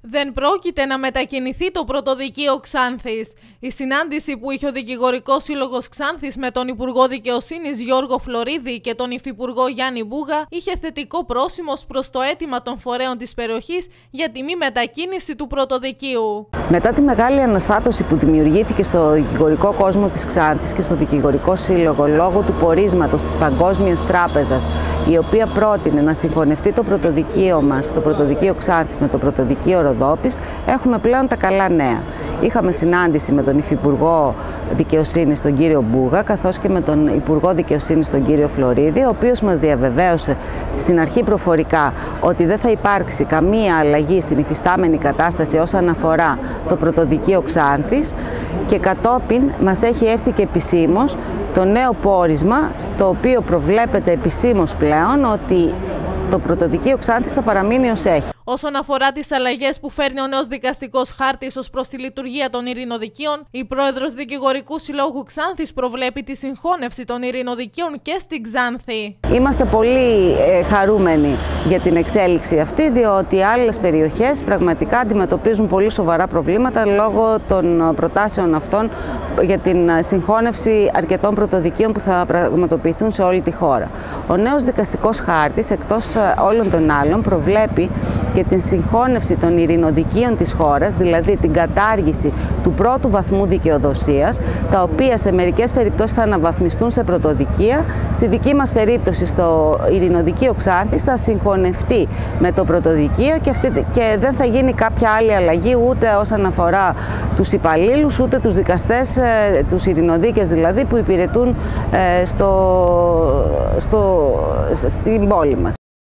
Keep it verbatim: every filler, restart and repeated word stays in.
Δεν πρόκειται να μετακινηθεί το Πρωτοδικείο Ξάνθης. Η συνάντηση που είχε ο Δικηγορικός Σύλλογος Ξάνθης με τον Υπουργό Δικαιοσύνης Γιώργο Φλωρίδη και τον Υφυπουργό Γιάννη Μπούγα είχε θετικό πρόσημο προς το αίτημα των φορέων της περιοχής για τη μη μετακίνηση του Πρωτοδικείου. Μετά τη μεγάλη αναστάτωση που δημιουργήθηκε στο δικηγορικό κόσμο της Ξάνθης και στο Δικηγορικό Σύλλογο λόγω του πορίσματος της Παγκόσμιας Τράπεζας, η οποία πρότεινε να συγχωνευτεί το Πρωτοδικείο μας, το Πρωτοδικείο Ξάνθης με το Πρωτοδικείο Ροδόπης, έχουμε πλέον τα καλά νέα. Είχαμε συνάντηση με τον Υφυπουργό Δικαιοσύνης, τον κύριο Μπούγα, καθώς και με τον Υπουργό Δικαιοσύνης, τον κύριο Φλωρίδη, ο οποίος μας διαβεβαίωσε στην αρχή προφορικά ότι δεν θα υπάρξει καμία αλλαγή στην υφιστάμενη κατάσταση όσον αφορά το Πρωτοδικείο Ξάνθης, και κατόπιν μας έχει έρθει και επισήμως το νέο πόρισμα, στο οποίο προβλέπεται επισήμως πλέον ότι το Πρωτοδικείο Ξάνθης θα παραμείνει ως έχει. Όσον αφορά τις αλλαγές που φέρνει ο νέος δικαστικός χάρτης ως προς τη λειτουργία των ειρηνοδικείων, η πρόεδρος Δικηγορικού Συλλόγου Ξάνθης προβλέπει τη συγχώνευση των ειρηνοδικείων και στην Ξάνθη. Είμαστε πολύ ε, χαρούμενοι για την εξέλιξη αυτή, διότι άλλες περιοχές πραγματικά αντιμετωπίζουν πολύ σοβαρά προβλήματα λόγω των προτάσεων αυτών για την συγχώνευση αρκετών πρωτοδικείων που θα πραγματοποιηθούν σε όλη τη χώρα. Ο νέος δικαστικός χάρτης, εκτός όλων των άλλων, προβλέπει και την συγχώνευση των ειρηνοδικείων της χώρας, δηλαδή την κατάργηση του πρώτου βαθμού δικαιοδοσίας, τα οποία σε μερικές περιπτώσεις θα αναβαθμιστούν σε πρωτοδικεία. Στη δική μας περίπτωση, στο Ειρηνοδικείο Ξάνθης θα συγχωνευτεί με το Πρωτοδικείο και, αυτή, και δεν θα γίνει κάποια άλλη αλλαγή ούτε όσον αφορά τους υπαλλήλους, ούτε τους δικαστές, τους ειρηνοδίκες δηλαδή, που υπηρετούν στο, στο, στην πόλη μας.